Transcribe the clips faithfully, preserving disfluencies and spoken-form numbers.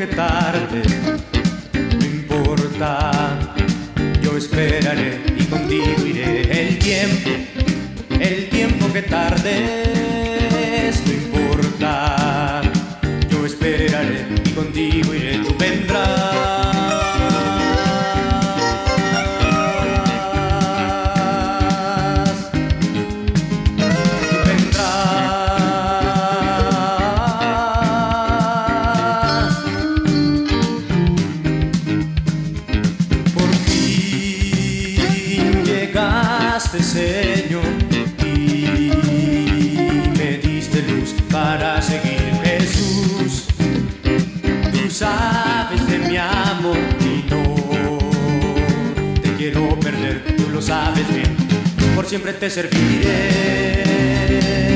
que tarde, no importa, yo esperaré y contigo iré. El tiempo, el tiempo que tardes, no importa, yo esperaré y contigo iré. Tú vendrás. Señor, y me diste luz para seguir. Jesús, tú sabes de mi amor y no te quiero perder, tú lo sabes bien, por siempre te serviré.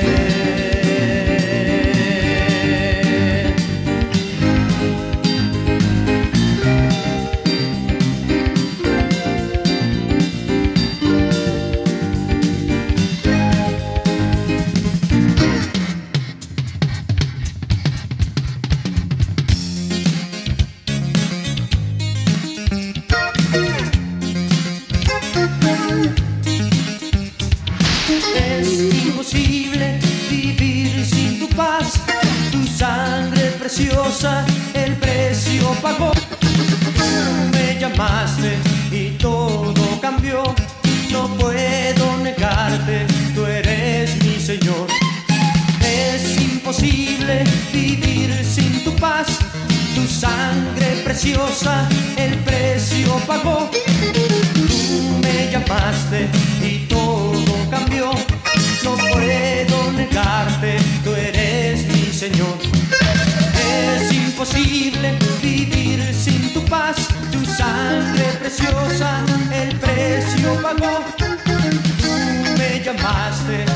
Es imposible vivir sin tu paz, tu sangre preciosa, el precio pagó. Tú me llamaste y todo cambió, no puedo negarte, tú eres mi Señor. Es imposible vivir sin tu paz, tu sangre preciosa, el precio pagó. Tú me llamaste y todo cambió, no puedo negarte, tú eres mi Señor. Es imposible vivir sin tu paz, tu sangre preciosa, el precio pagó. Tú me llamaste